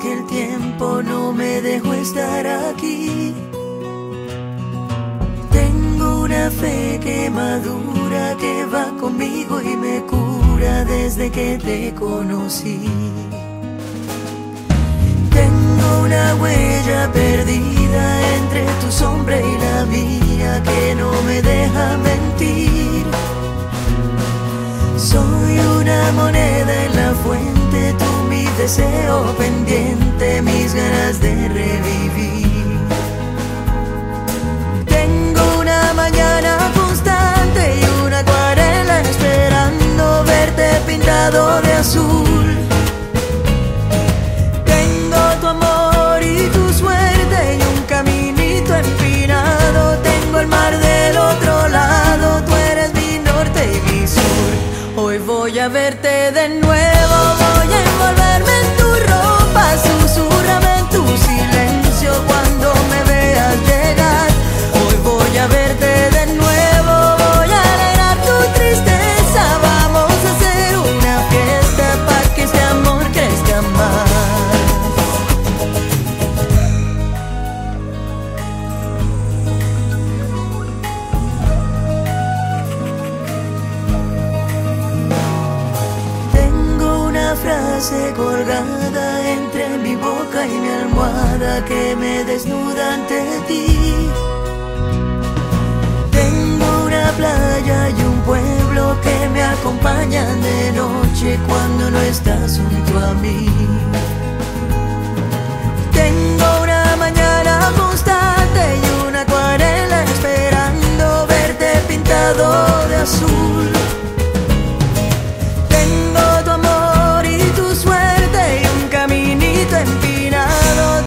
que el tiempo no me dejó estar aquí. Tengo una fe que madura, que va conmigo y me cura desde que te conocí. Tengo una huella perdida entre tu sombra y la mía que no me deja mentir. Soy una moneda en la fuente, tú mi deseo pendiente, mis ganas de revivir. Tengo una mañana constante y una acuarela esperando verte pintado de azul. Tengo tu amor y tu suerte y un caminito empinado. Tengo el mar del otro lado, tú eres mi norte y mi sur. Hoy voy a verte de nuevo, voy a envolverme en tu ropa, susúrrame en tu silencio cuando me veas llegar. Hoy voy a verte de nuevo, voy a alegrar tu tristeza. Vamos a hacer una fiesta para que este amor crezca más. Frase colgada entre mi boca y mi almohada que me desnuda ante ti. Tengo una playa y un pueblo que me acompañan de noche cuando no estás junto a mí. Tengo una mañana constante y una acuarela esperando verte pintado de azul.